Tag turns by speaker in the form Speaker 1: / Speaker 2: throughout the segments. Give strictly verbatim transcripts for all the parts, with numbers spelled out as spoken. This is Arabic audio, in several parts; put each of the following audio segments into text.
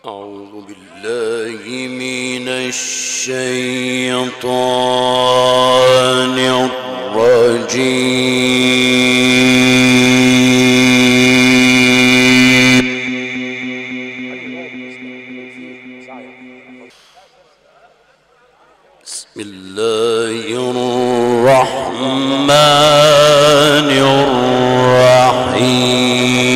Speaker 1: أعوذ بالله من الشيطان الرجيم. بسم الله الرحمن الرحيم.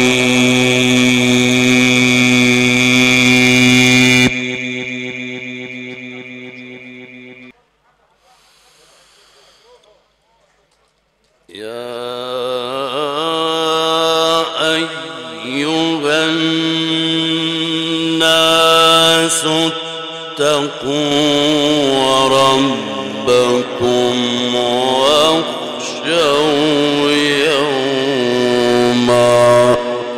Speaker 1: اتقوا ربكم واخشوا يوما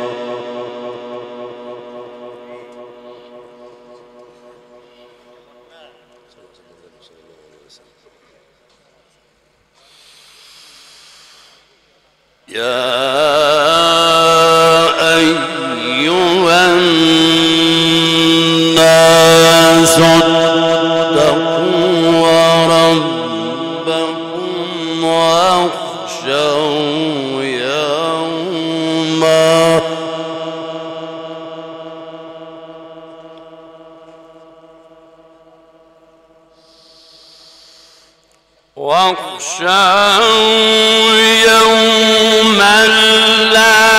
Speaker 1: يا أيها الناس اتقوا ربكم واخشوا يوما واخشوا يوما لا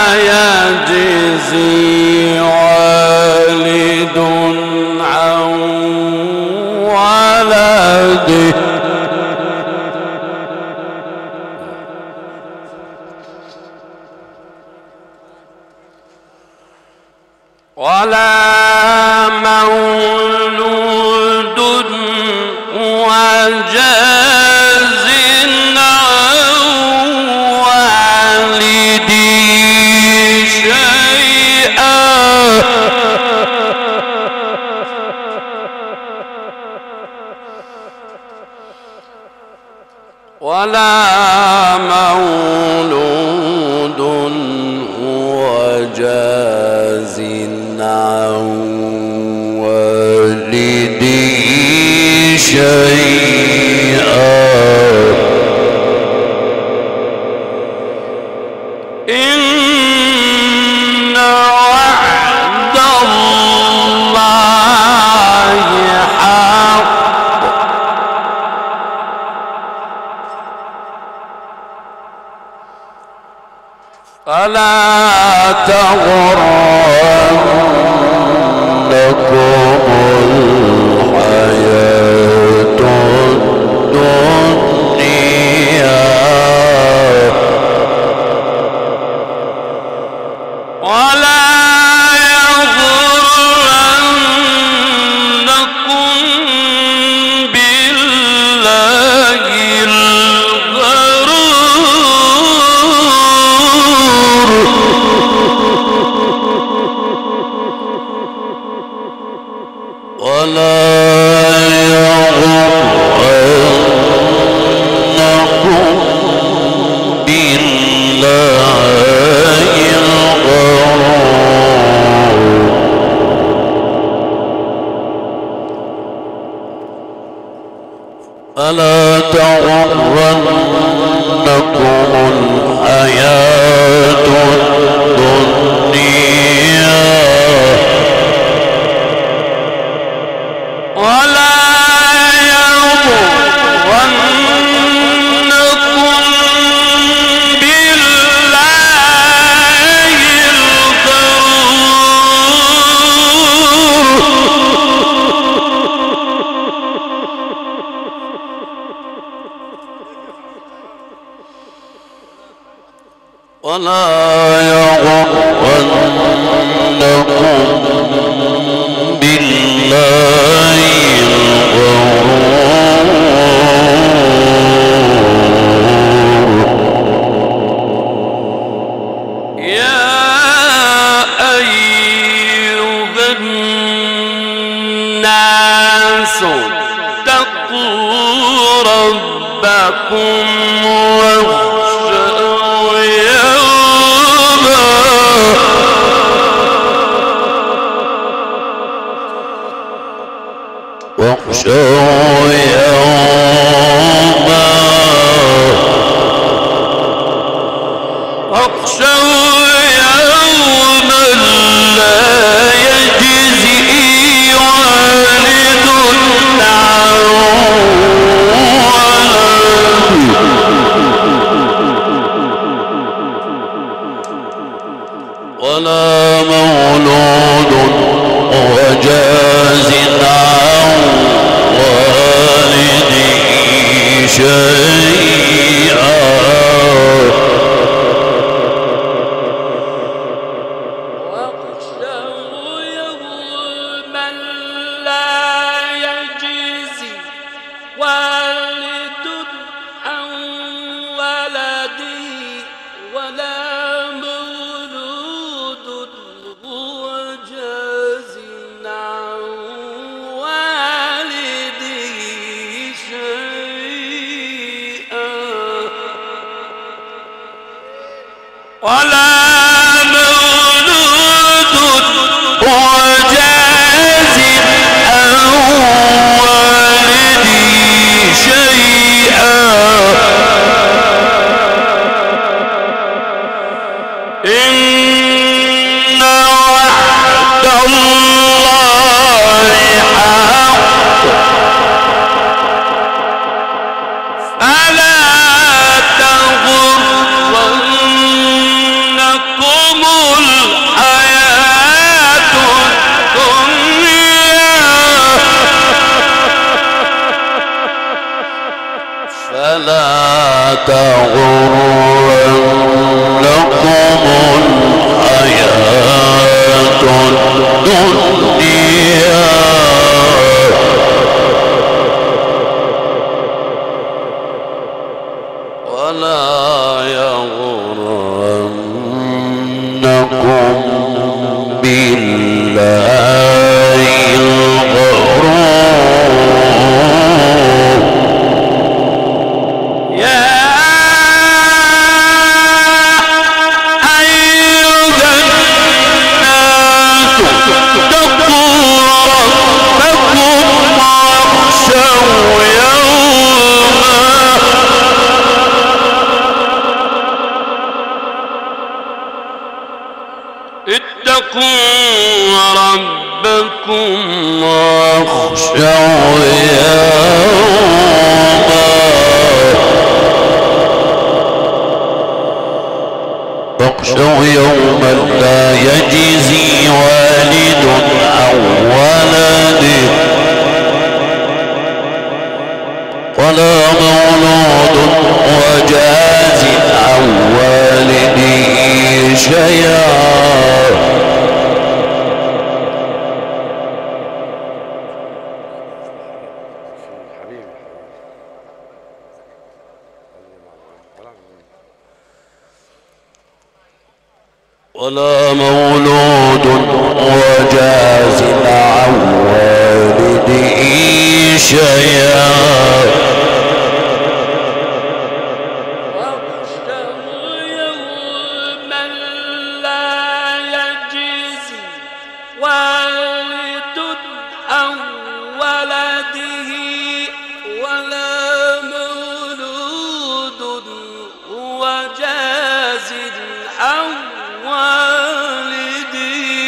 Speaker 1: يجزي والد عن ولده ولا مولود هو جاز عن والده شيئا ولا مولود هو جاز عن والده شيئا إن وعد الله حق فلا تغرنكم الحياة الدنيا ولا يغرنكم بالله ولا يغرنكم بالله الغرور ألا تغرنكم الحياة الدنيا ولا يغرنكم بالله الغرور ولا يغرنكم بالله الغرور يا أيها الناس اتقوا ربكم واخشوا يوما.
Speaker 2: واخشوا يوما
Speaker 1: واخشوا يوما لا يجزي والد عن ولده
Speaker 2: ولا مولود وجاز عن والده شيئا
Speaker 1: واخشوا يوما لا يجزي والد عن ولده ولا مولود هو جاز عن والده شيئا ولا مولود هو جاز عن والده شيئا إن وعد الله حق فلا تغرنكم الحياة الدنيا
Speaker 2: فلا تغرنكم الحياة الدنيا ولا يغرنكم بالله الغرور
Speaker 1: يا أيها الناس اتقوا ربكم واخشوا يوما اتقوا ربكم
Speaker 2: واخشوا يوما واخشوا يوما لا يجزي والد عن ولده ولا مولود وجاز عن والده شيئا ولا مولود وجاز عن والده شيئا
Speaker 1: واخشوا يوما لا يجزي والد عن ولده ولا مولود هو جاز عن والده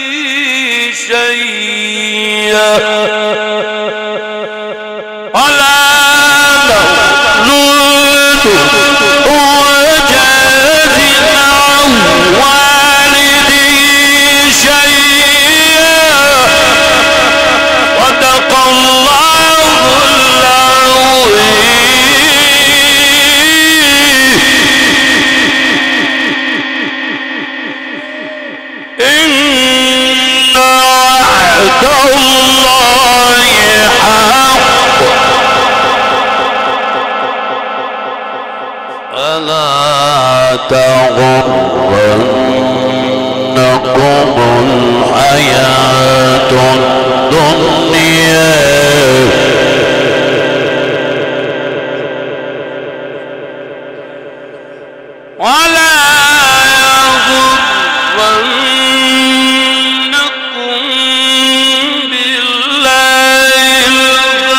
Speaker 1: شيئا ولا مولود هو جاز عن والده شيئا صدق الله العظيم إن وعد الله حق
Speaker 2: فلا تغرنكم الحياة الدنيا
Speaker 1: ولا يغرنكم بالله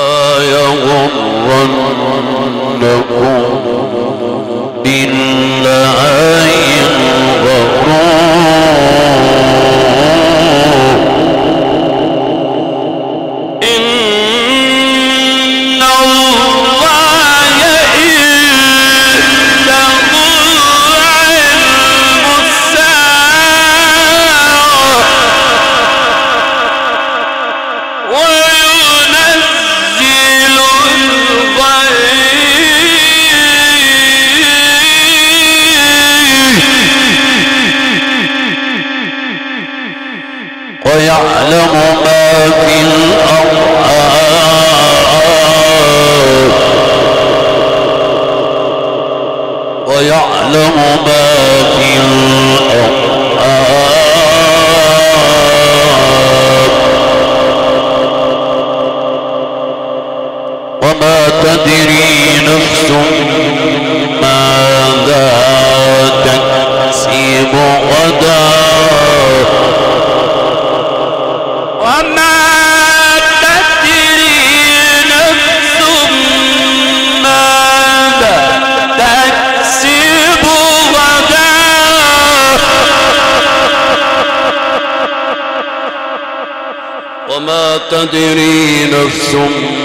Speaker 2: وما تدري نفس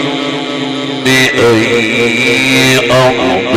Speaker 2: بأي أرض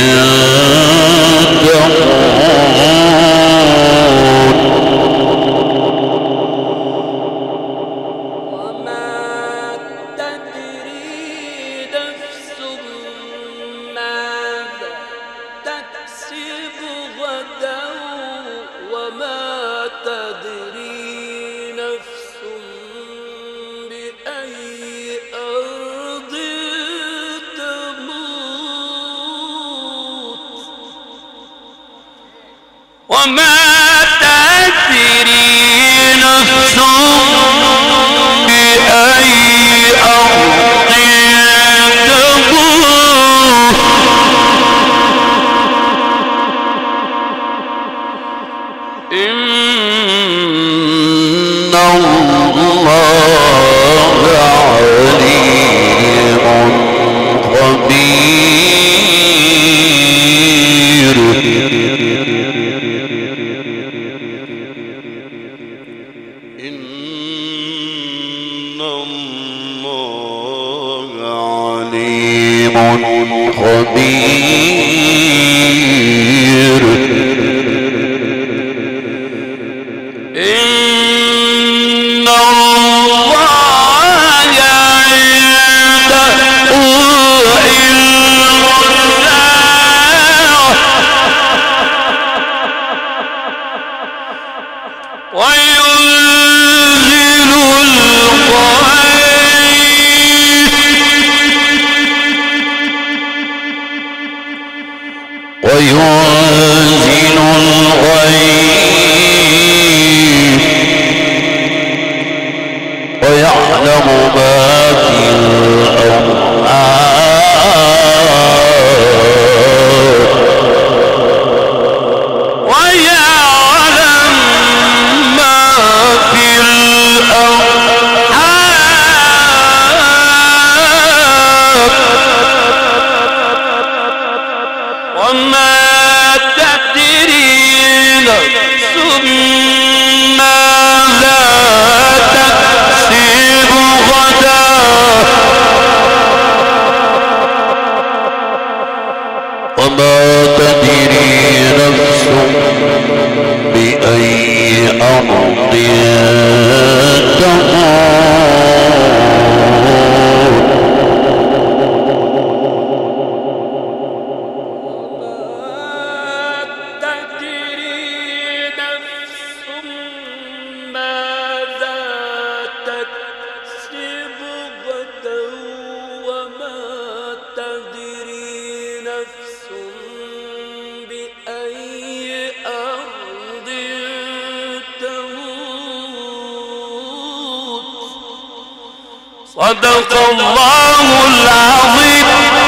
Speaker 2: صدق الله العظيم.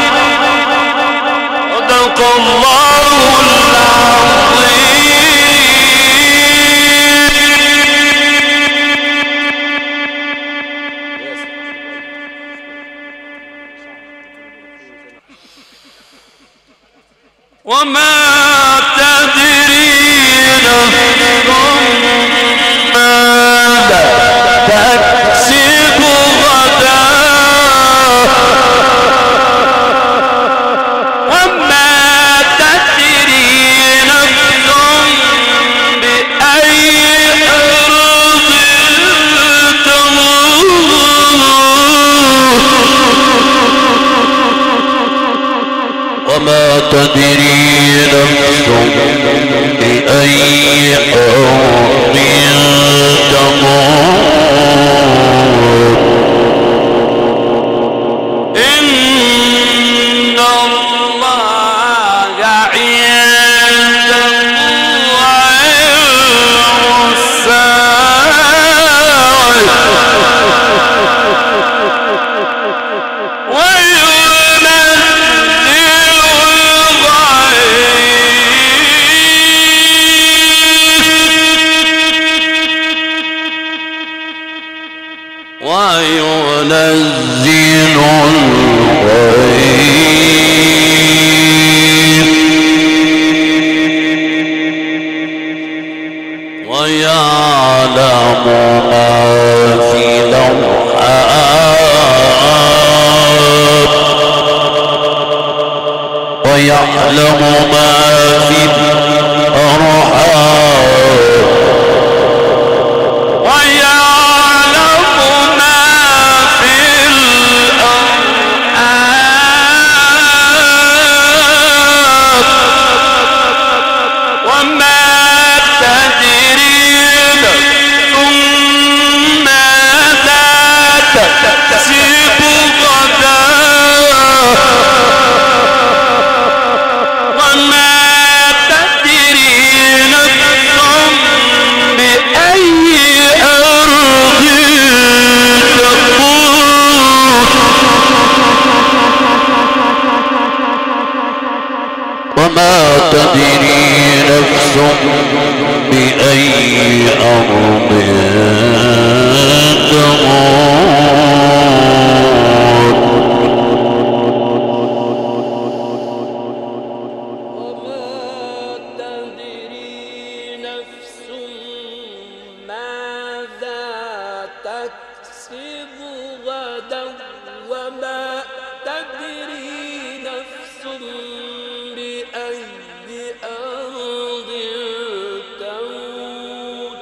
Speaker 2: صدق الله العظيم.
Speaker 1: وما تدري نفس ماذا تكسب غدا وما تدري نفس بأي أرض تموت وما تدري نفس بأي أرض تموت إن الله عنده علم الساعة وينزل الغيث ويعلم ما في الأرحام ويعلم ما في الأرحام وما تدري نفس بأي أرض تموت وما تدري نفس ماذا تكسب غدا وما تدري نفس بأي أرض تموت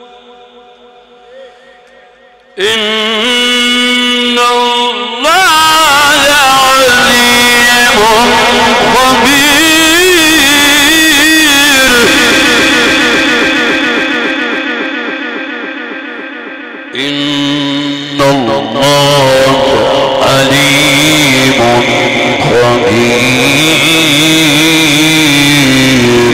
Speaker 1: إن الله عليم خبير إن الله عليم خبير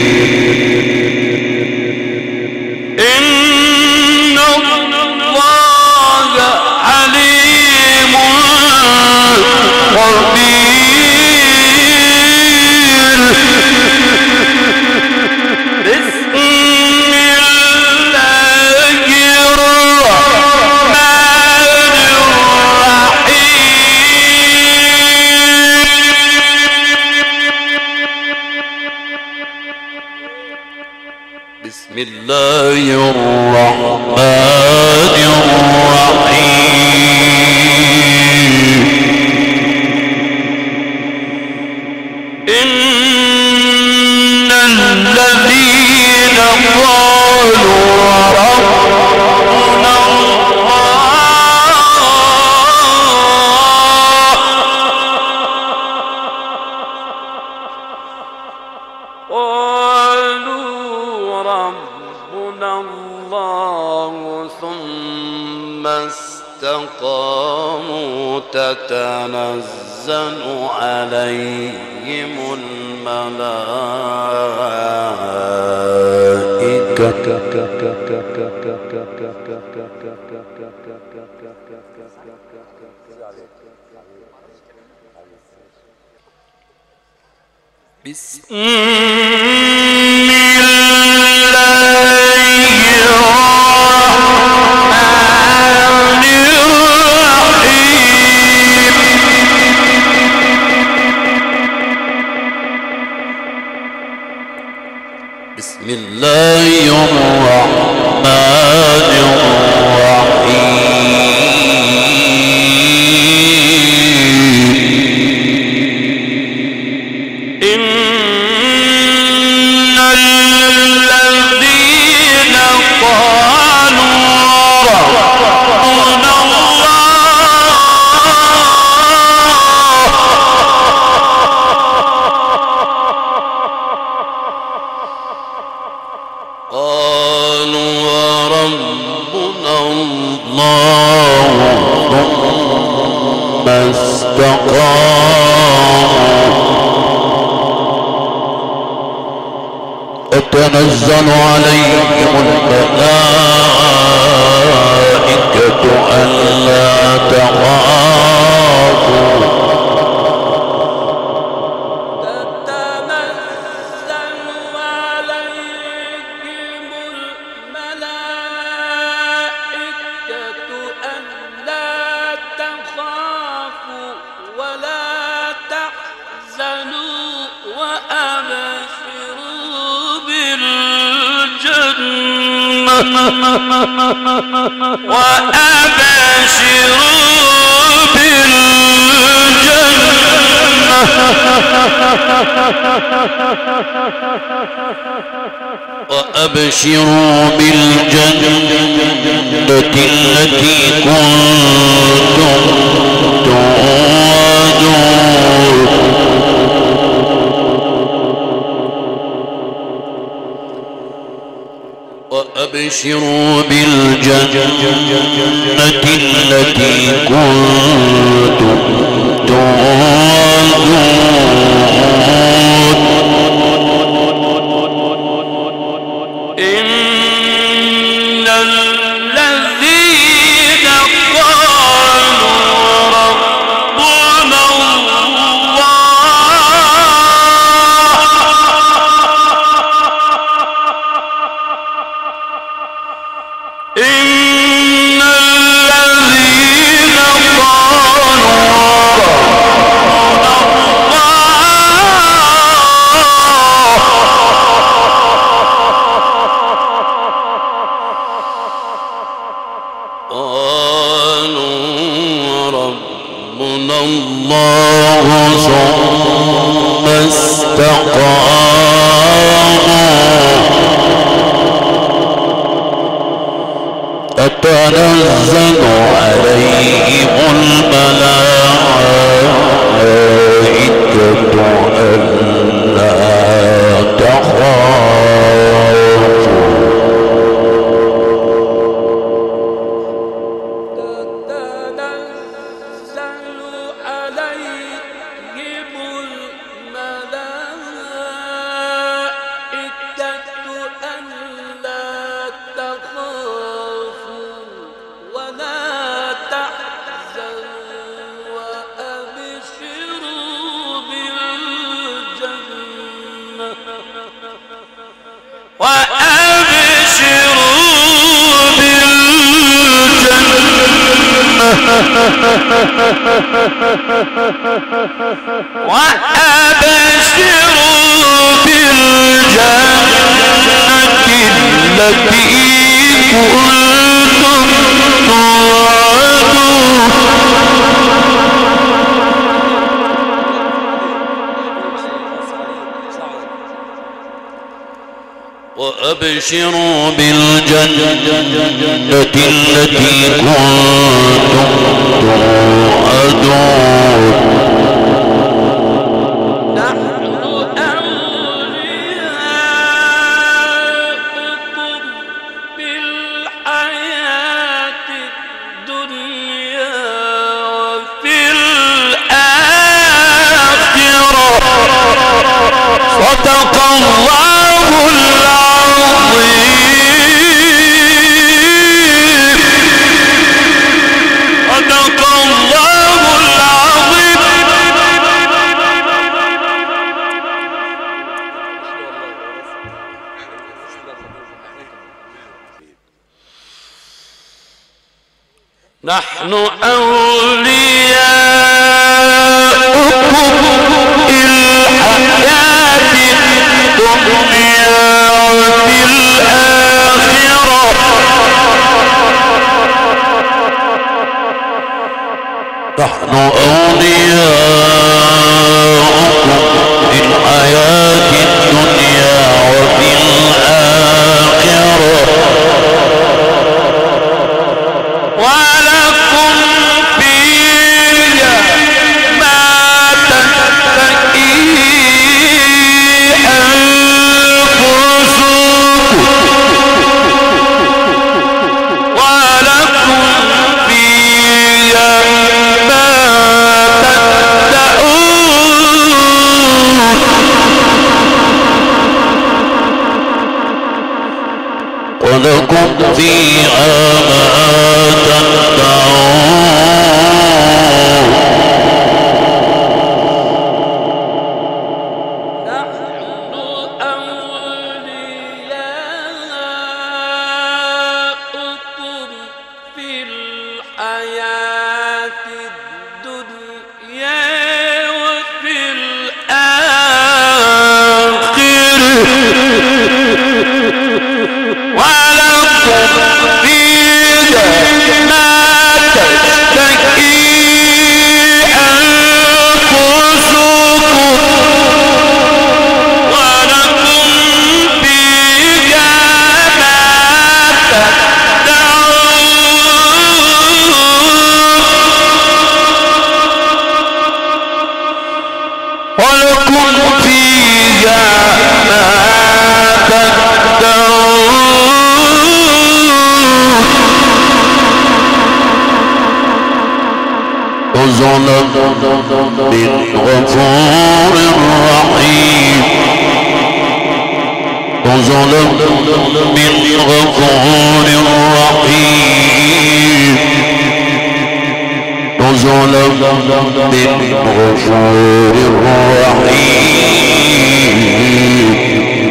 Speaker 1: إن الله عليم خبير بسم الله الرحمن الرحيم بسم الله الرحمن الرحيم إن الذين قالوا ربنا قالوا ربنا الله ثم استقاموا تتنزل عليهم الملائكة بسم الله الرحمن الرحيم
Speaker 2: بسم الله الرحمن الرحيم إن الذين قالوا ربنا تنزل عليهم الملائكة ألا تخافوا
Speaker 1: تتنزل عليهم الملائكة ألا تخافوا ولا تحزنوا وأبشروا بالجنة وأبشروا بالجنة
Speaker 2: وأبشروا بالجنة التي كنتم توعدون وأبشروا بالجنة التي كنتم توعدون
Speaker 1: إن الذين قالوا ربنا إن الذين قالوا ربنا الله ثم استقاموا
Speaker 2: تتنزل عليهم الملائكة ألا تخافوا
Speaker 1: تتنزل عليهم الملائكة ألا تخافوا ولا تحزنوا وأبشروا بالجنة وأبشروا بالجنة وأبشروا بالجنة التي كنتم توعدون
Speaker 2: وأبشروا بالجنة التي كنتم توعدون
Speaker 1: نحن أولياؤكم في الحياة الدنيا وفي الآخرة
Speaker 2: صدق الله العظيم صدق الله العظيم
Speaker 1: نحن أولياؤكم في الحياة الدنيا
Speaker 2: ولكم فيها ما تدعون من غفور رحيم نزلا من غفور رحيم نزلا من غفور رحيم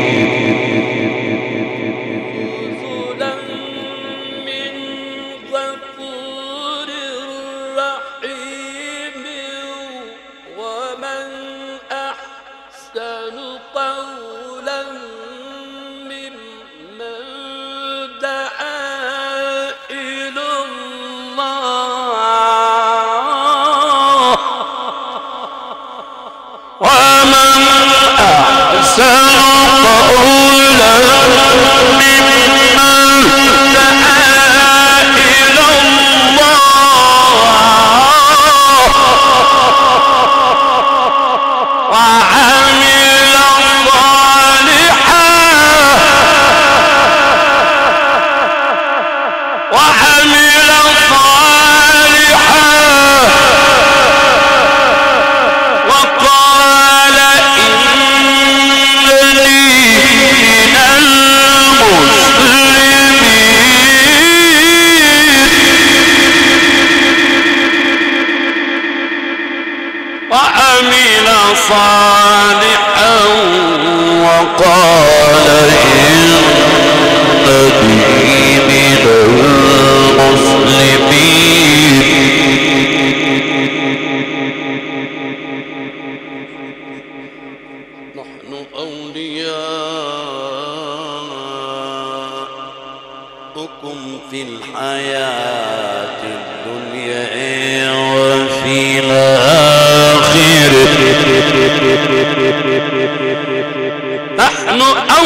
Speaker 2: صالحا وقال إنني من المسلمين نحن أولياؤكم في الحياة الدنيا وفي الآخرة نحن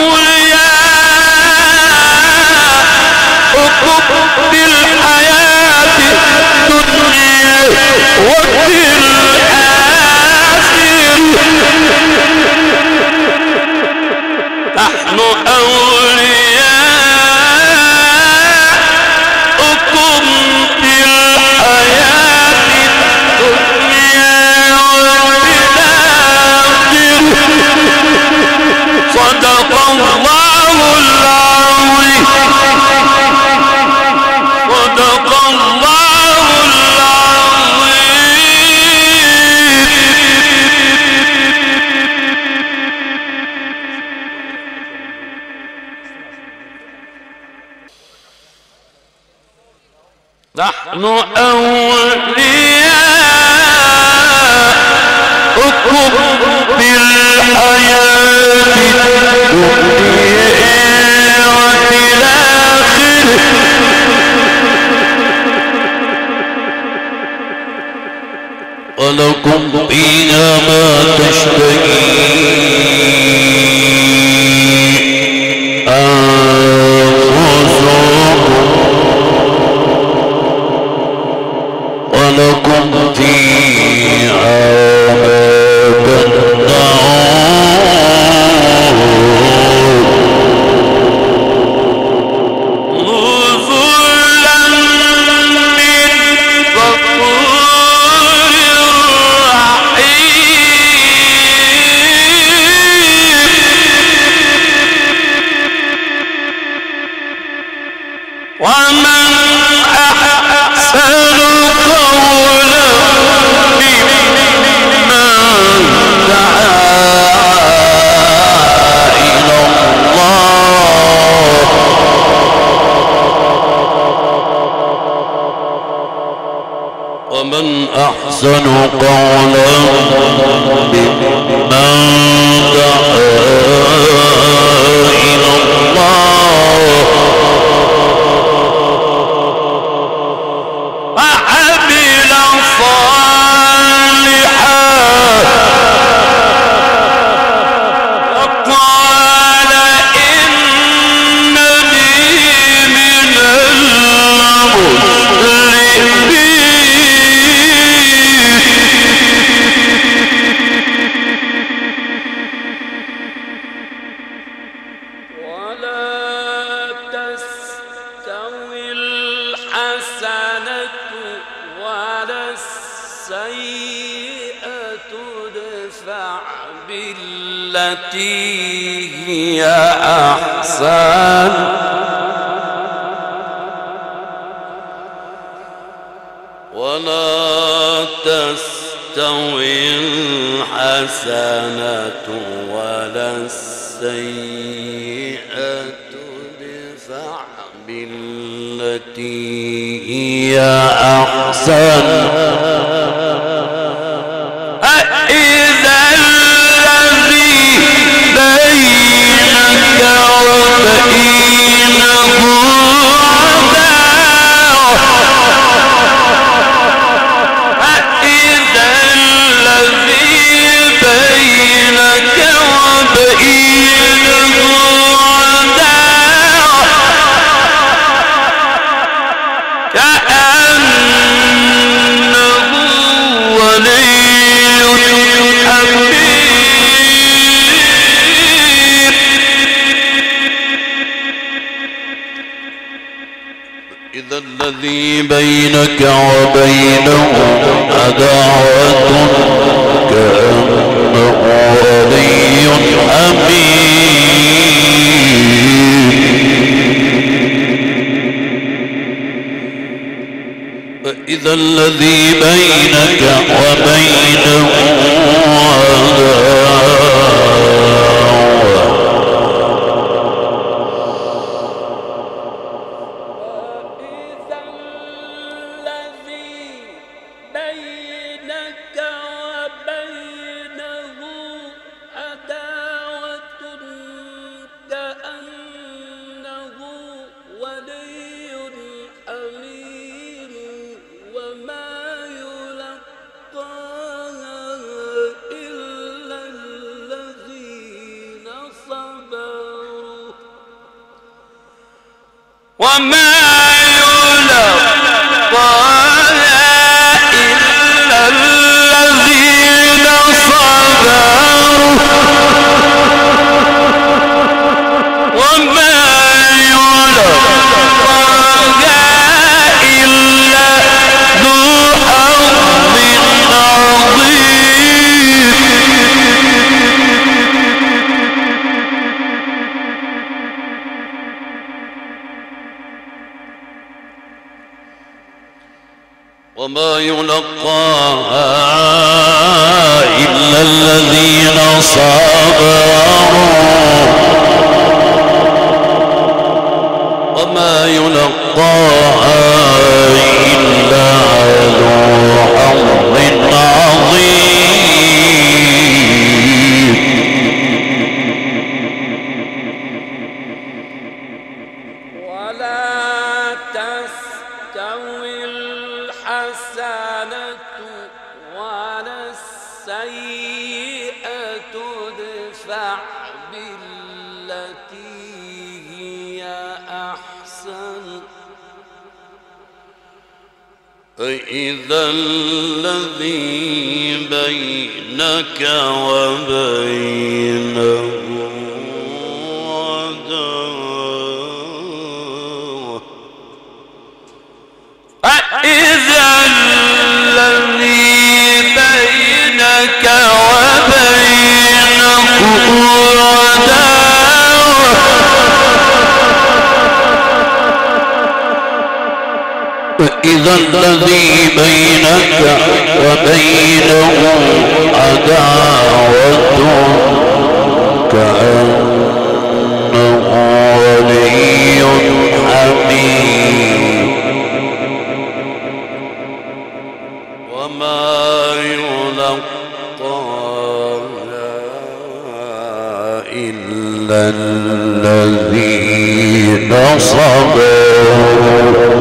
Speaker 2: أولياؤكم في الحياة الدنيا وفي الآخرة نحن أولياؤكم في الحياة الدنيا وفي الآخرة صدق الله العظيم صدق الله العظيم نحن أولياؤكم في الحياة الدنيا وفي الآخرة ولكم فيها ما تشتهي أنفسكم ولكم فيها ما تدعون أحسن قولا ممن دعا إلى الله وعمل صالحا وقال إنني من المسلمين. التي هي أحسن ولا تستوي الحسنة ولا السيئة ادفع بالتي هي أحسن الذي بينك وبينه عداوة كأنه ولي حميم فإذا الذي بينك وبينه عداوة وما يلقاها إلا الذين صبروا وما يلقاها إلا ذو حظ عظيم. وما يلقاها إلا الذين صبروا وما يلقاها إلا ذو حظ عظيم.
Speaker 1: ولا تستوي الحسنة ولا السيئة ادفع بالتي هي أحسن فإذا الذي بينك وبينه فإذا الذي بينك وبينه عداوة
Speaker 2: فإذا الذي بينك وبينه عداوة كأنه ولي حميم.
Speaker 1: وما
Speaker 2: إلا الذين صبروا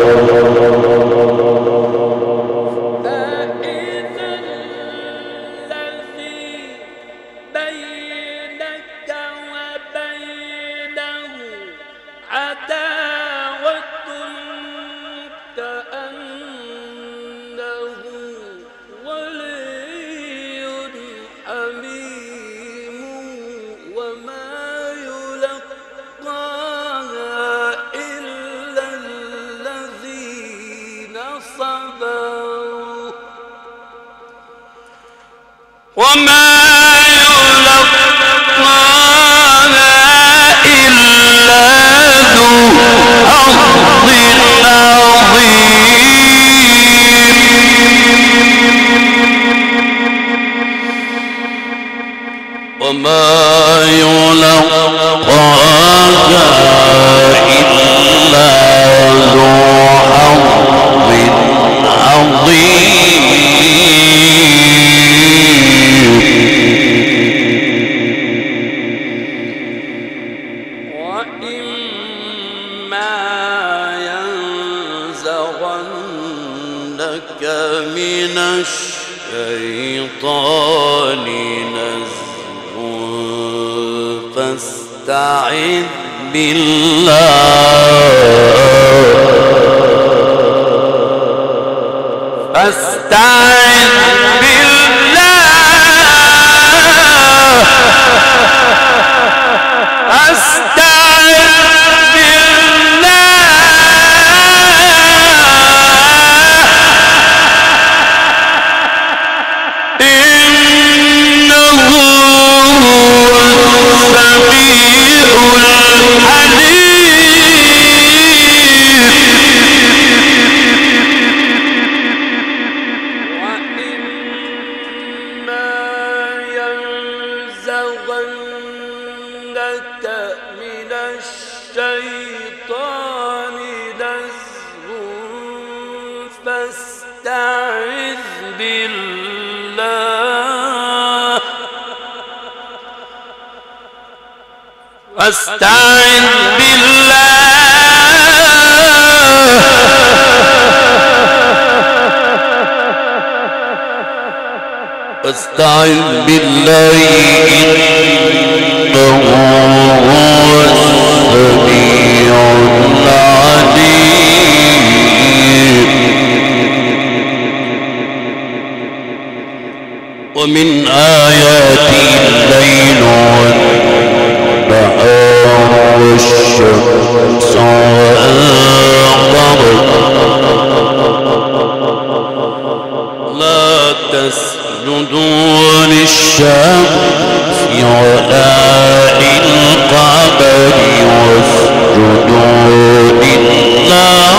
Speaker 1: وما يلقاها إلا ذو حظ عظيم وما يلقاها إلا ذو حظ عظيم من الشيطان نزغ فاستعذ بالله فاستعذ بالله فاستعذ فاستعذ بالله فاستعذ بالله إنه هو السميع العليم ومن آياته الليل والنهار والشمس والقمر لا تسجدوا للشمس ولا للقمر واسجدوا لله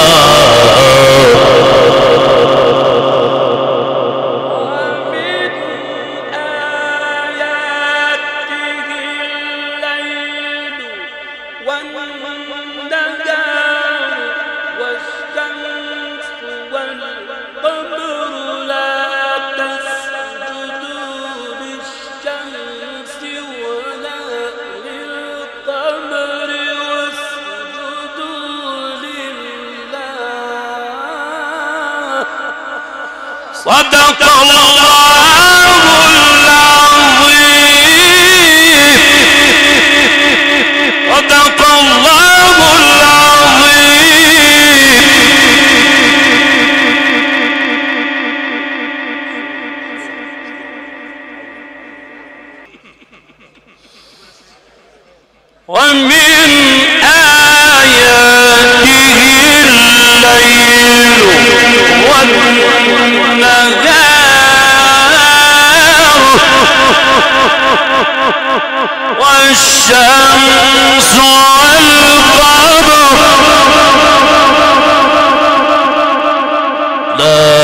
Speaker 1: صدق الله العظيم صدق الله العظيم ومن آياته الليل والشمس والقمر لا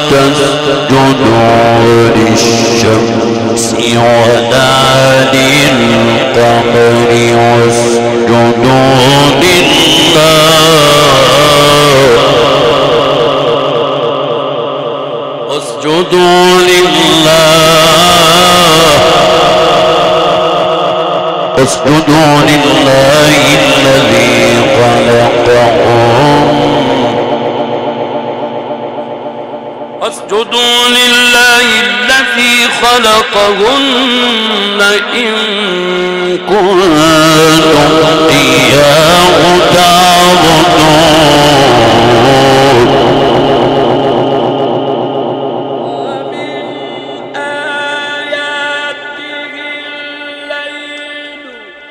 Speaker 1: تسجدوا للشمس ولا للقمر واسجدوا لله واسجدوا لله
Speaker 2: واسجدوا لله الذي خلقهم
Speaker 1: واسجدوا لله الذي خلقهن إن
Speaker 2: كنتم إياه تعبدون
Speaker 1: ومن آياته الليل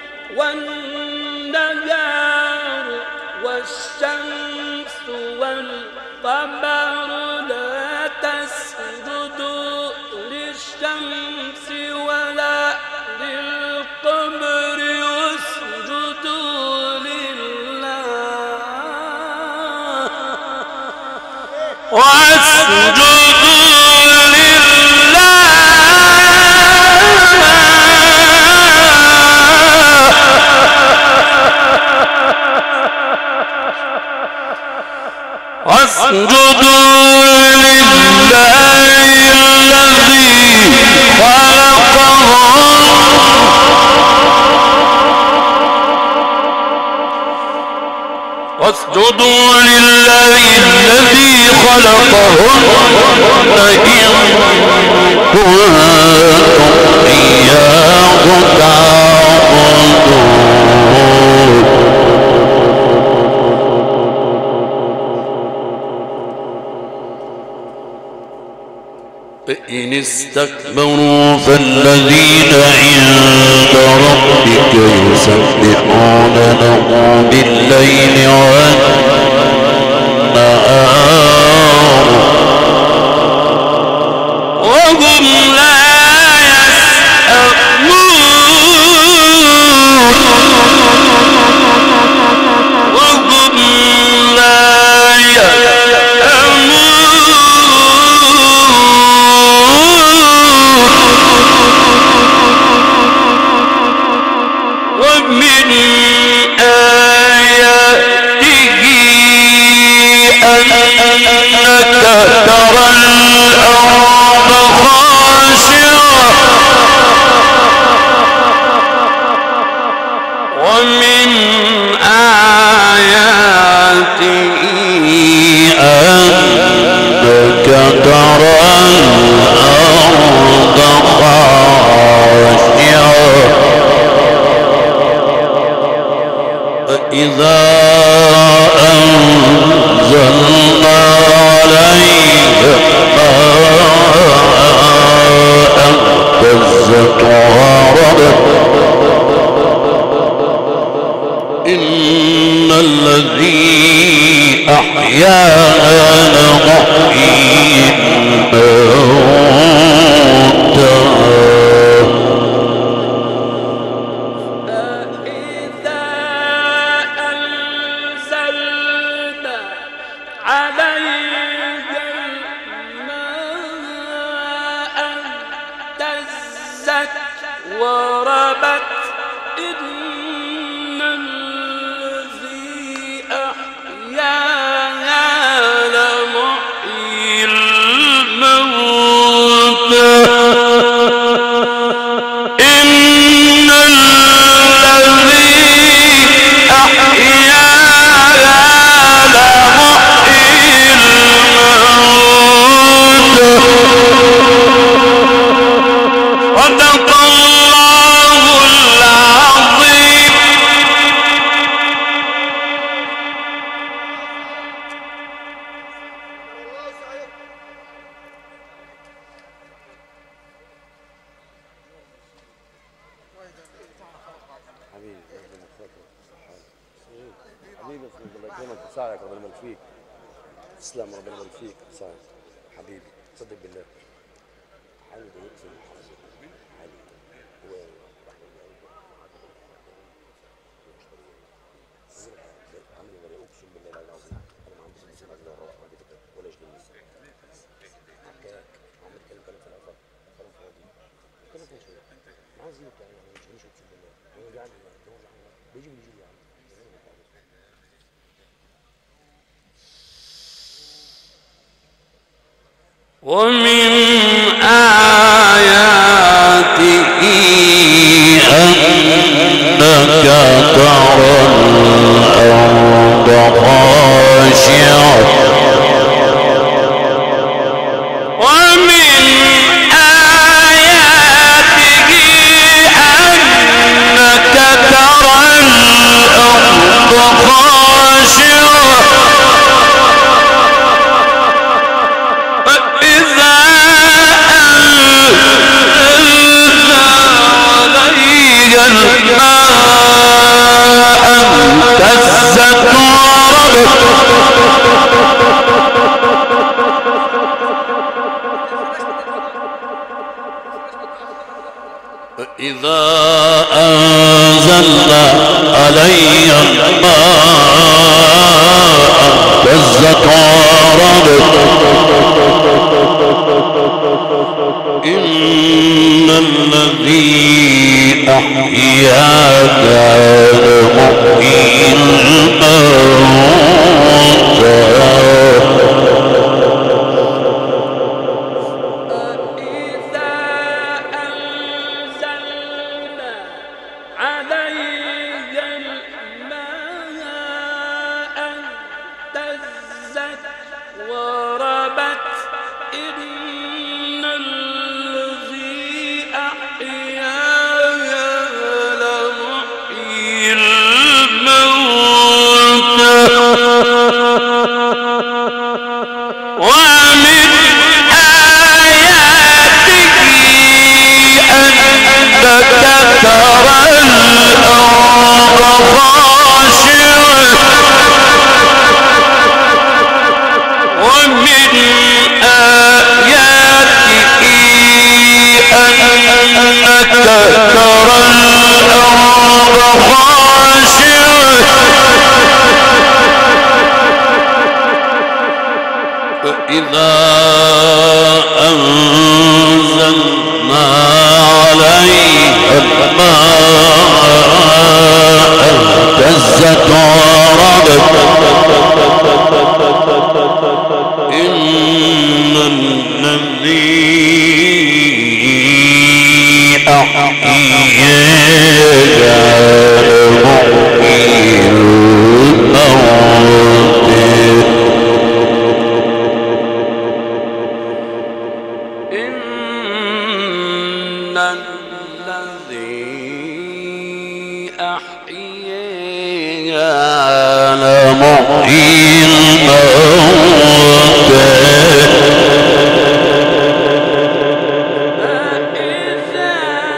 Speaker 1: والنهار والشمس والقمر لا تسجدوا للشمس ولا للقمر واسجدوا لله واسجدوا لله واسجدوا لله الذي خلقهم واسجدوا لله الذي خلقهن إن
Speaker 2: كنتم إياه تعبدون فإن استكبروا فالذين عند ربك يسبحون له بالليل والنهار
Speaker 1: وهم لا يسأمون وهم لا يسأمون ومن آياته أنك ترى الأرض خاشعة ومن آياته
Speaker 2: أنك ترى الأرض خاشعة فإذا أنزلنا عليها ماء اهتزت وربت إن الذي أحيانا لمحيي الموتى
Speaker 1: فإذا أنزلنا عليها الماء اهتزت وربت إن الذي أحياها لمحيي الموتى إن الذي أحياها لمحيي الموتى صدق الله العظيم.
Speaker 3: حبيبي الله يكرمك ويساعدك ربنا يبارك فيك. تسلم ربنا يبارك فيك ساعد حبيبي صدق بالله. حبيبي يكسب اقسم بالله العظيم انا ما عنديش مسؤوليه ولا روح ولا جنيه حكاك عم بتكلم كلام في الافضل كلام فاضي كلام في شويه ما عايز يبقى يعني مش مش اقسم بالله هو قاعد بيجي بيجي يعني
Speaker 1: ومن آياته أن
Speaker 2: خاشعة
Speaker 1: ومن آياته أنك ترى الأرض خاشعة فإذا أنزلنا عليها الماء اهتزت وربت
Speaker 2: إذا أنزلنا عليها الماء اهتزت وربت إن الذي أحياك لمحيي الموتى إذا أنزلنا عليها الماء اهتزت وربت إن الذي أحياك لمحيي الموتى
Speaker 1: إن الذي أحياها
Speaker 2: لمحيي الموتى
Speaker 1: فإذا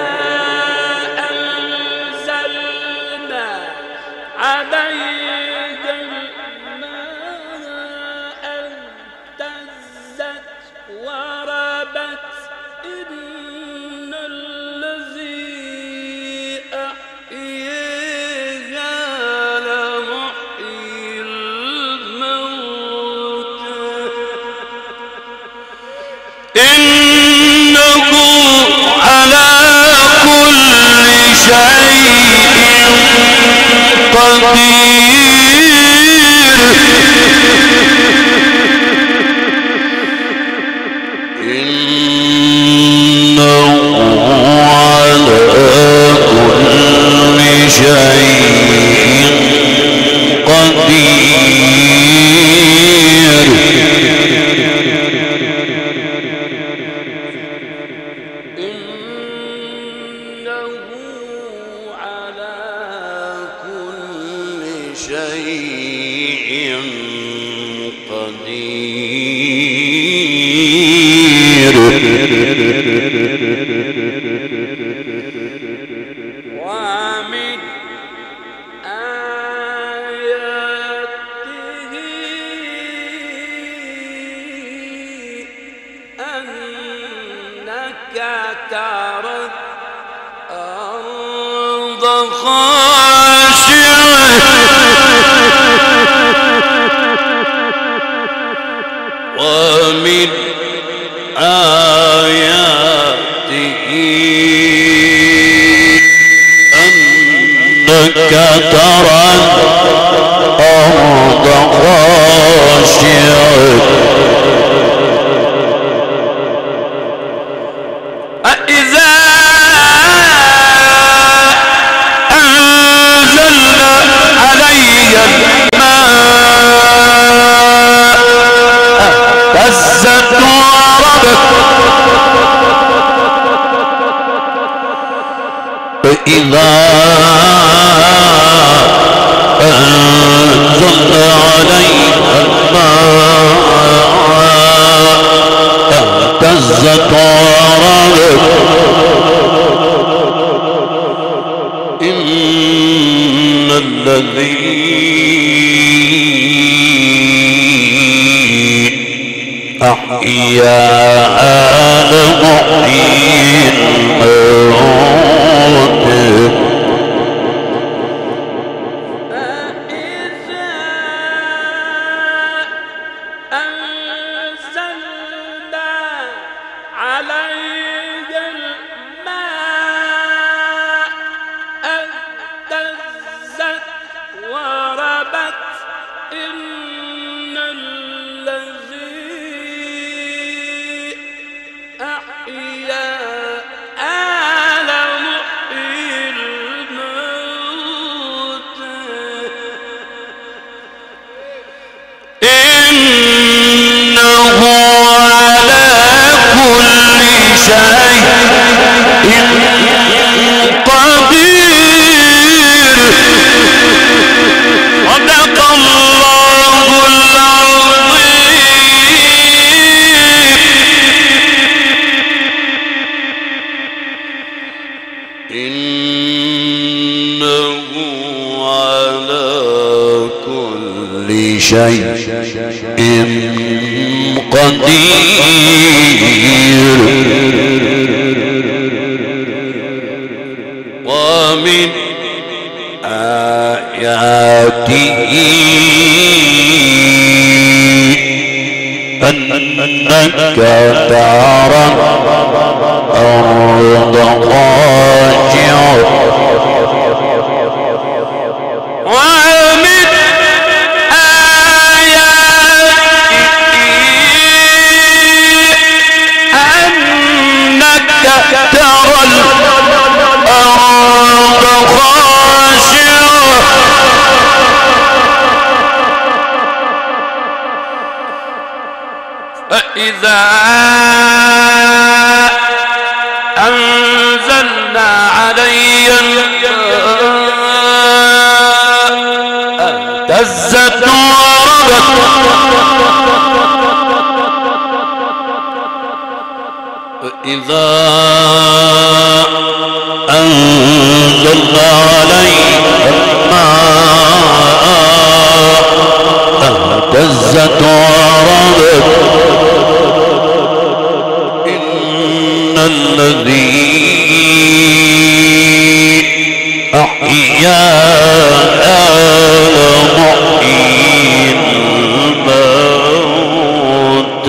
Speaker 1: أنزلنا عليها الماء اهتزت وربت إن الذي أحياها لمحيي الموتى إنه على كل شيء قدير
Speaker 2: إنه على كل شيء قدير
Speaker 1: إنه على كل شيء قدير ومن آياته أنك ترى الأرض خاشعة
Speaker 2: ومن آياته أنك ترى الأرض خاشعة
Speaker 1: إذا أنزلنا عليها الماء
Speaker 2: وإذا أنزلنا عليها الماء اهتزت وربت إن الذي أحياها لمحيي الموت شيء قدير ومن آياته أنك ترى الأرض خاشعة
Speaker 1: فإذا أنزلنا عليها الماء اهتزت وربت
Speaker 2: وإذا أنزلنا عليها الماء اهتزت وربت إن الذي أحياها لمحيي الموت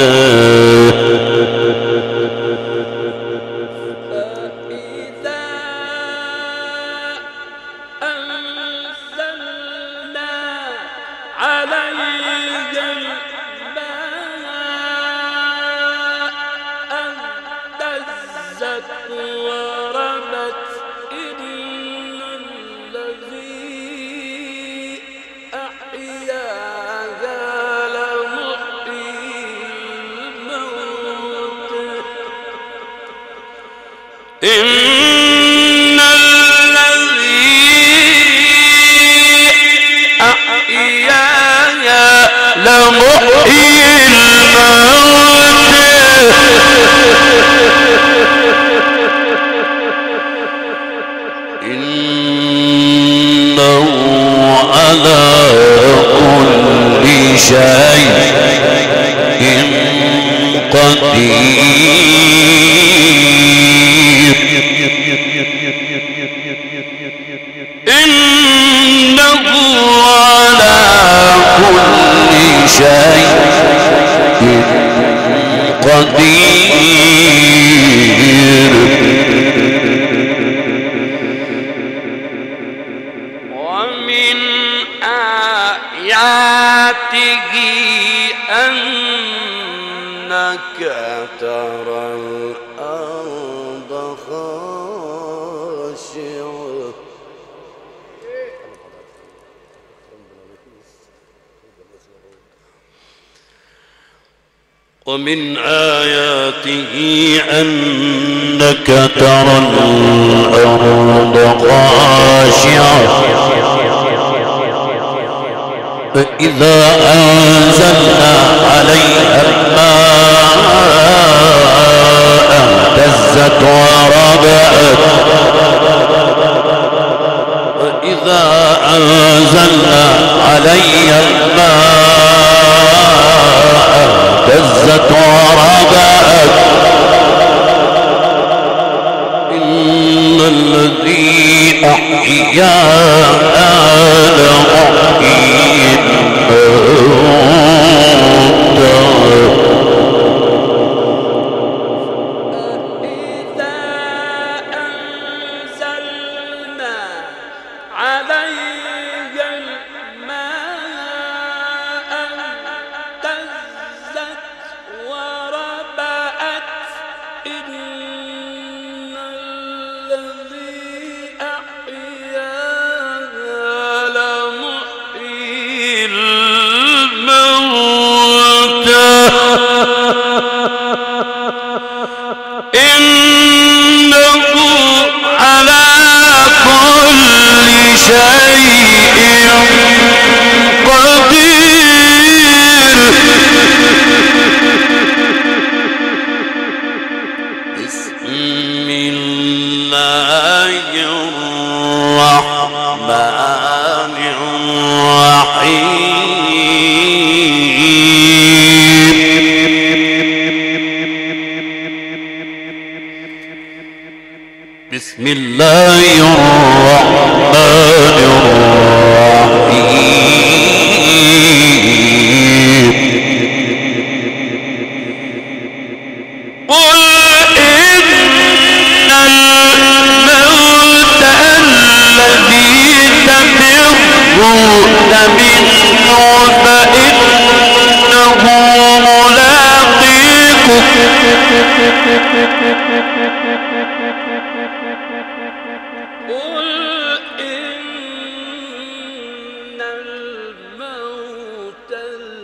Speaker 2: إن الذي أحياها لمحيي الموت إنه على كل شيء قدير إنه على كل شيء قدير
Speaker 1: ومن آياته أنك ترى الأرض خاشعة
Speaker 2: ومن آياته أنك ترى الأرض فإذا أنزلنا عليها الماء اهتزت وربت وإذا أنزلنا عليها الماء اهتزت وربت إن الذي أحياها لمحيي بسم الله الرحمن الرحيم قل إن الموت الذي تفرون منه فإنه ملاقيكم
Speaker 1: قل إن الموت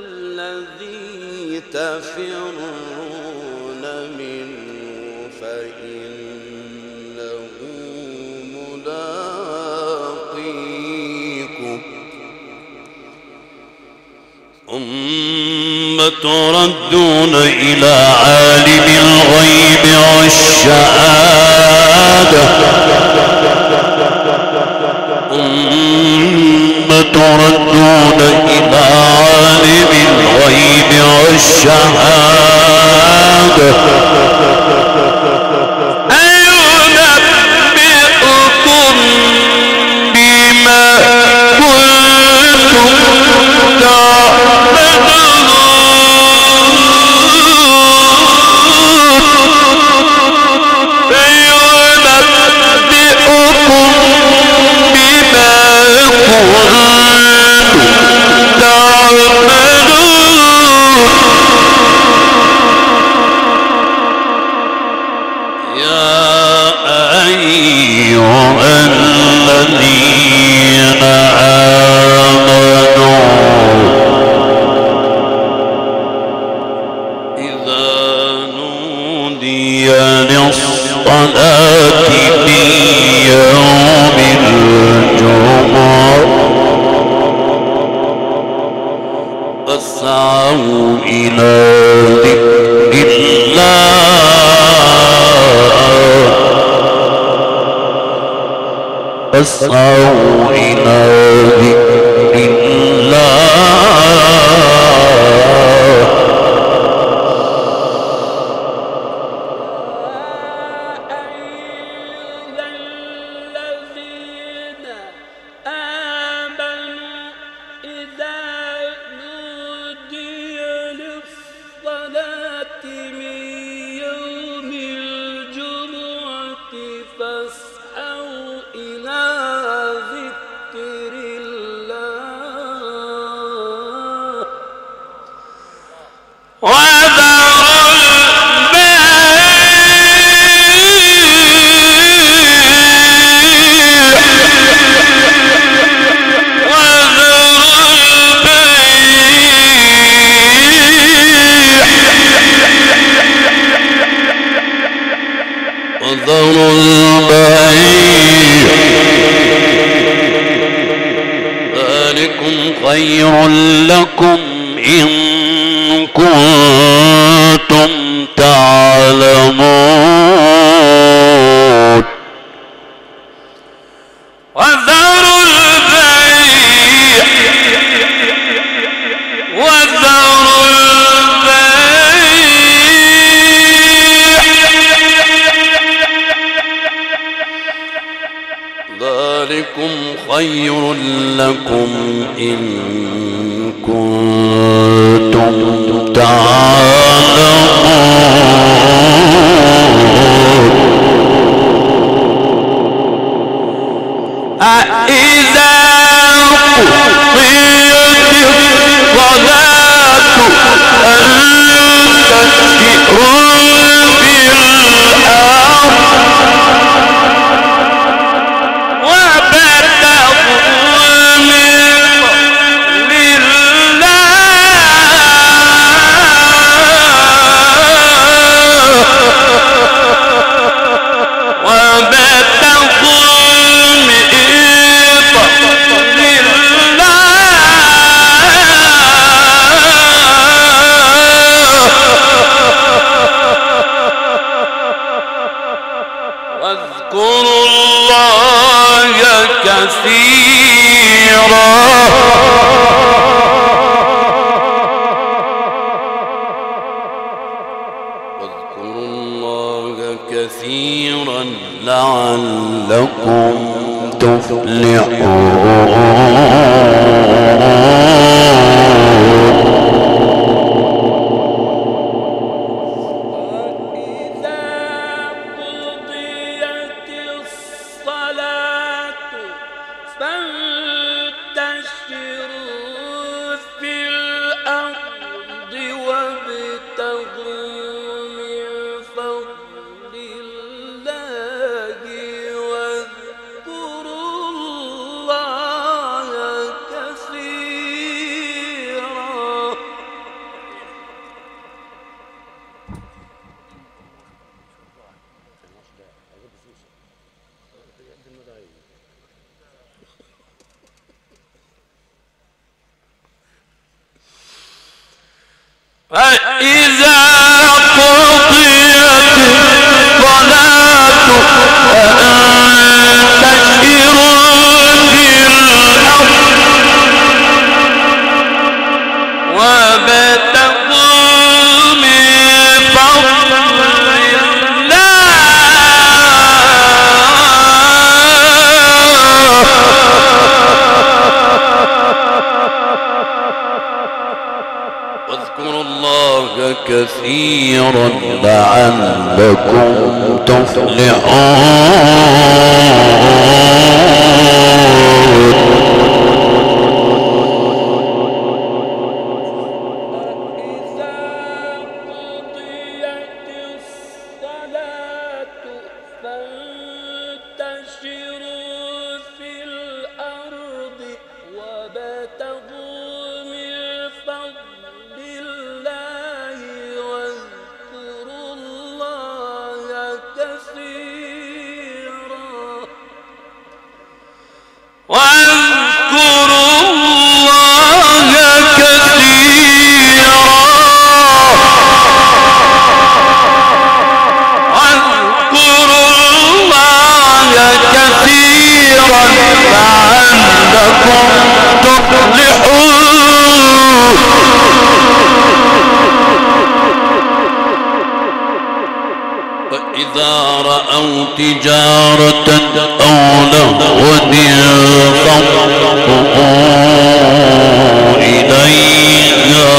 Speaker 1: الذي تفرون منه فإنه ملاقيكم ثم تردون إلى عالم الغيب والشهادة ثم تردون إلى عالم الغيب والشهادة أينبئكم بما كنتم تعملون فاسعوا إلى ذكر الله فاسعوا إلى ذكر الله وذروا البيع ذلكم خير لكم إن كنتم تعلمون وذروا البيع وذروا البيع ذلكم خير لكم إن كنتم تعلمون أإذا قضيت الصلاة فانتشروا في الأرض وابتغوا من فضل الله وابتغوا من فضل الله واذكروا الله كثيرا واذكروا الله كثيرا لعلكم تفلحون فإذا قضيت الصلاة فانتشروا في الأرض وابتغوا من فضل الله واذكروا الله كثيرا لعلكم تفلحون وإذا رأوا تجارة أو لهوا انفضوا إليها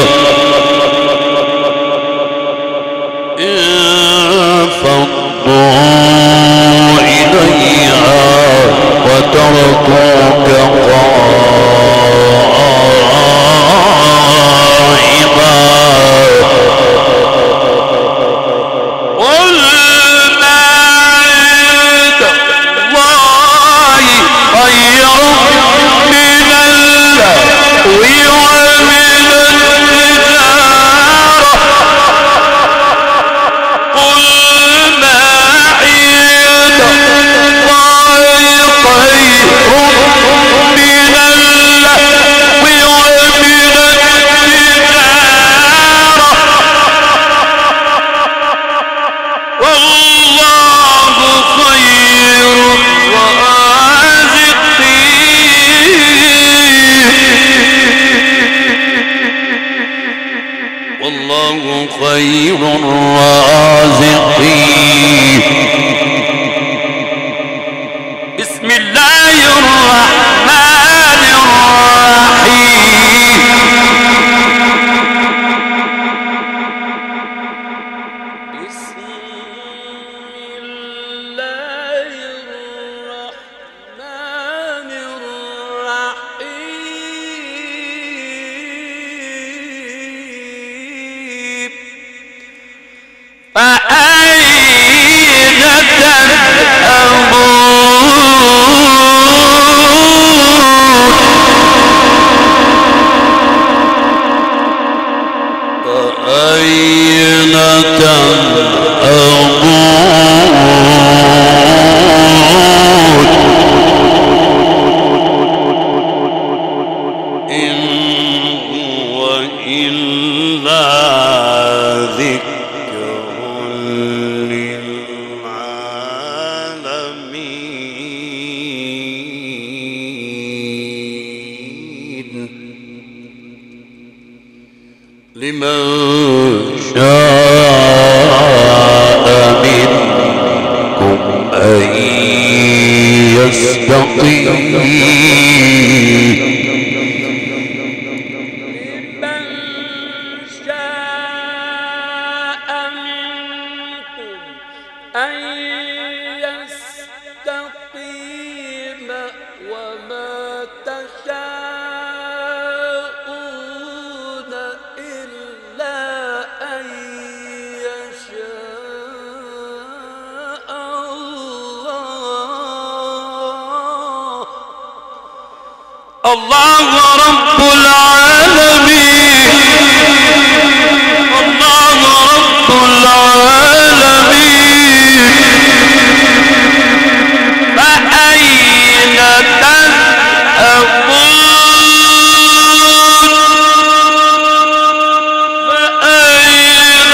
Speaker 1: انفضوا إليها وتركوك قائما قل ما عند الله الرحيم
Speaker 2: بسم الله الرحمن الرحيم بسم الله الرحمن الرحيم فأين
Speaker 1: فأين تذهبون إن هو إلا ذكر للعالمين لمن شاء منكم أن يستقيم
Speaker 2: لمن شاء منكم أن يستقيم وما تشاءون إلا أن يشاء الله الله رب العالمين الله رب العالمين فأين تذهبون فأين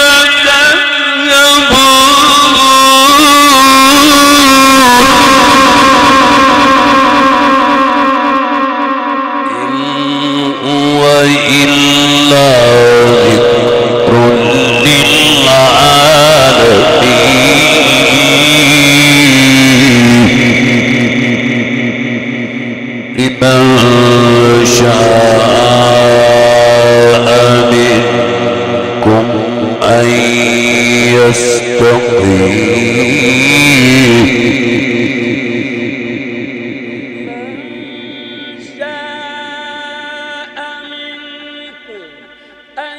Speaker 2: تذهبون
Speaker 1: وإلا ذكر للعالمين لمن شاء منكم أن يستقيم
Speaker 2: شاء منكم أن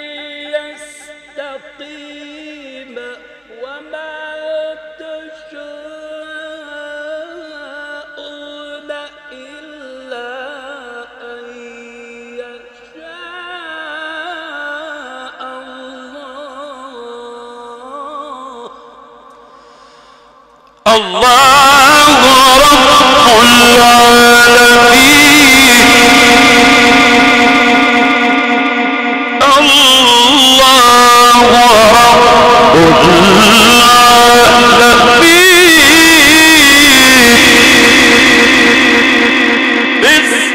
Speaker 2: يستقيم وما تشاءون إلا أن يشاء الله الله رب العالمين الله رب العالمين بسم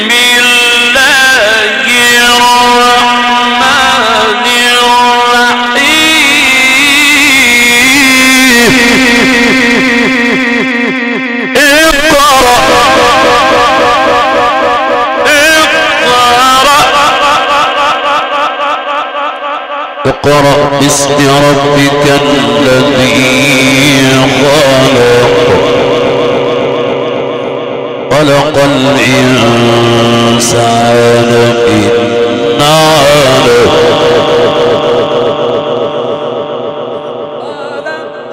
Speaker 2: الله الرحمن الرحيم اقرأ
Speaker 1: اقرأ باسم ربك الذي خلق خلق الإنسان من علق
Speaker 2: خلق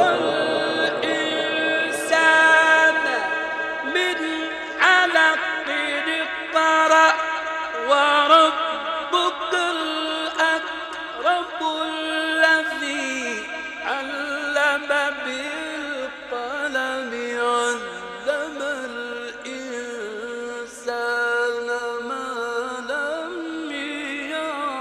Speaker 2: الإنسان من علق اقرأ وربك الأكرم الذي علم بالقلم علم الإنسان ما لم يعلم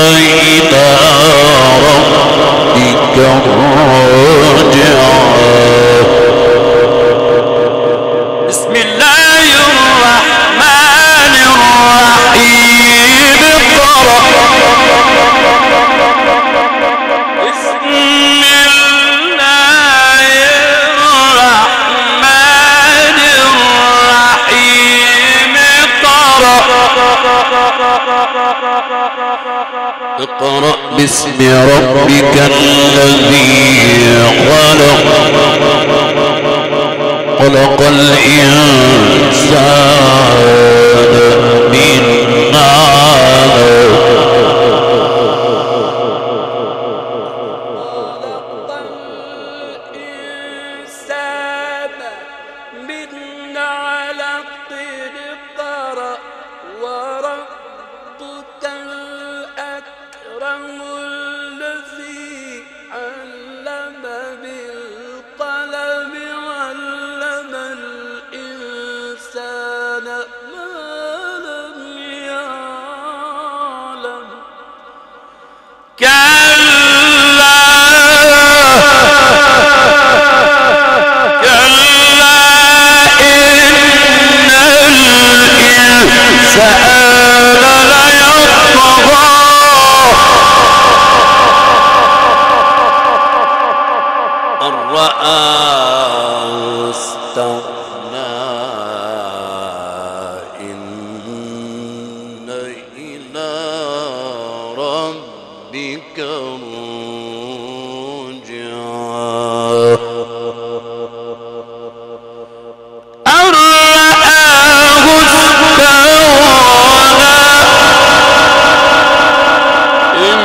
Speaker 1: إلى ربك الراجعة.
Speaker 2: بسم الله الرحمن الرحيم. اقرأ بسم الله الرحمن الرحيم. اقرأ
Speaker 1: اقرأ باسم ربك الذي خلق خلق الإنسان من علق.
Speaker 2: خلق الإنسان من علق. اقرأ وربك الأكرم الذي علم بالقلم علم الإنسان ما لم يعلم. كلا كلا إن الإنسان ليطغى أن رآه استغنى إن إلى ربك الرجعى. أن رآه استغنى إن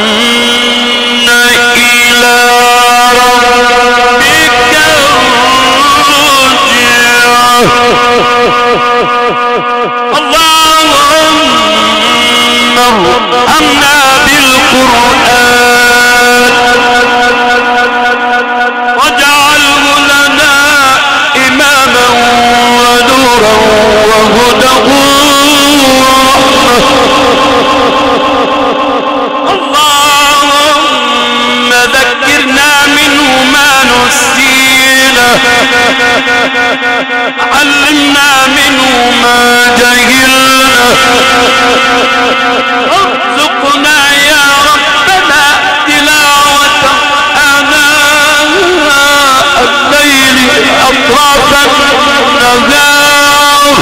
Speaker 2: إلى ربك الرجعى. اللهم ارحمنا بالقرآن واجعله لنا إماما ونورا وهدى ورحمة. اللهم ذكرنا منه ما نسينا علمنا منه ما جهلنا. ارزقنا يا ربنا تلاوة آناء الليل أطراف النهار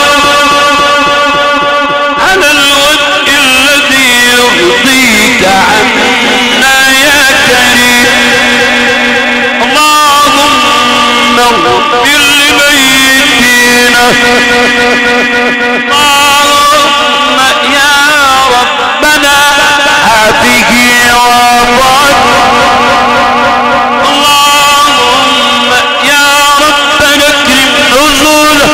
Speaker 2: على الوجه الذي يرضيك عنا يا كريم. اللهم اغفر لميتنا. اللهم يا ربنا هذه وضعت. اللهم يا ربنا اكرم نزوله.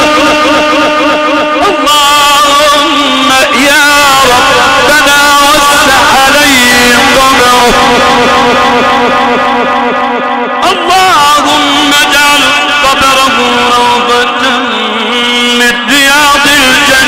Speaker 2: اللهم يا ربنا وسع عليه قبره. اللهم اجعل قبره روضة من رياض الجنة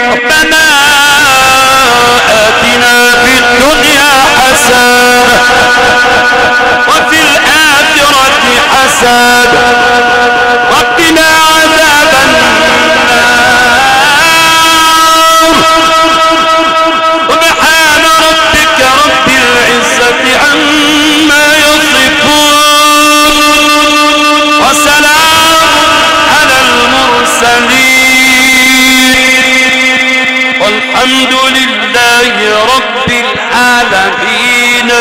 Speaker 2: ربنا آتنا في الدنيا حسنة وفي الآخرة حسنة وقنا عذاب النار. سبحان ربك رب العزة عما يصفون وسلام على المرسلين والحمد لله رب العالمين.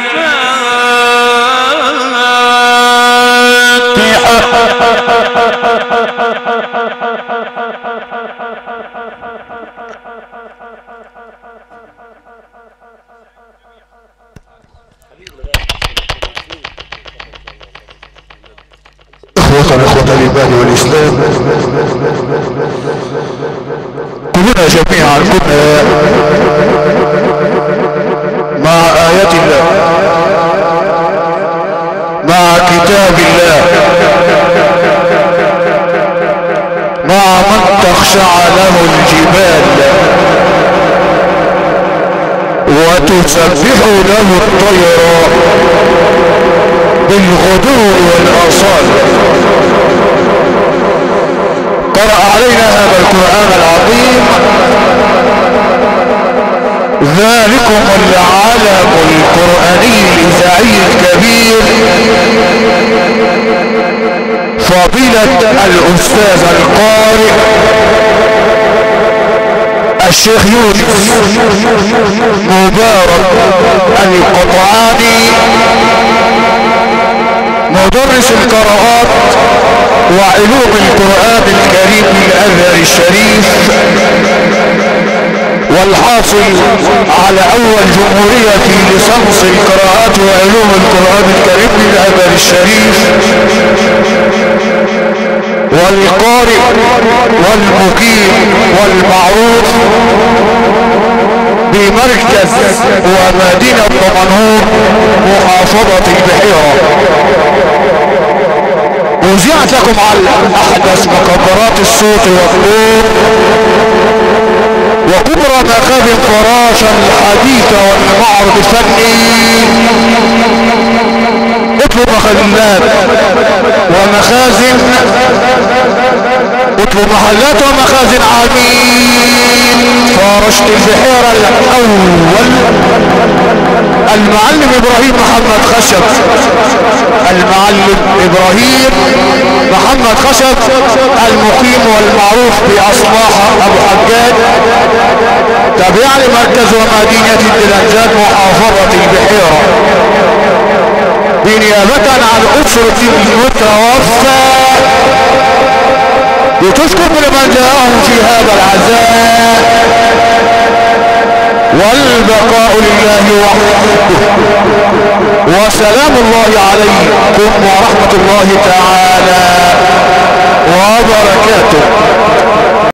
Speaker 4: إخوة إخوة الإيمان والإسلام، كلنا جميعا كنا مع آيات الله، مع كتاب الله، مع من تخشع له الجبال وتسبح له الطير بالغدو والآصال. قرأ علينا هذا القرآن العظيم، ذلكم العالم القرآني الإذاعي الكبير فضيلة الأستاذ القارئ الشيخ يونس مبارك القطعاني، مدرس القراءات وعلوم القرآن الكريم بالأزهر الشريف، والحاصل على أول جمهورية في ليسانس القراءات وعلوم القرآن الكريم بالأزهر الشريف، والقارئ والمقيم والمعروف بمركز ومدينة دمنهور محافظة البحيرة. وزعت لكم على أحدث مكبرات الصوت والنور وكبرى مخازن فراشا الحديثة والمعرض الفني. اطلب مخزنات ومخازن، اطلب محلات ومخازن عميد فرشة البحيرة الأول المعلم إبراهيم محمد خشب، المعلم إبراهيم محمد خشب المقيم والمعروف بأصلاح أبو حجاج، تابع لمركز ومدينة الدلنجات محافظة البحيرة، بنيابة عن أسرة المتوفى، وتشكر لمن جاءهم في هذا العزاء، والبقاء لله وحده، وسلام الله عليكم ورحمة الله تعالى وبركاته.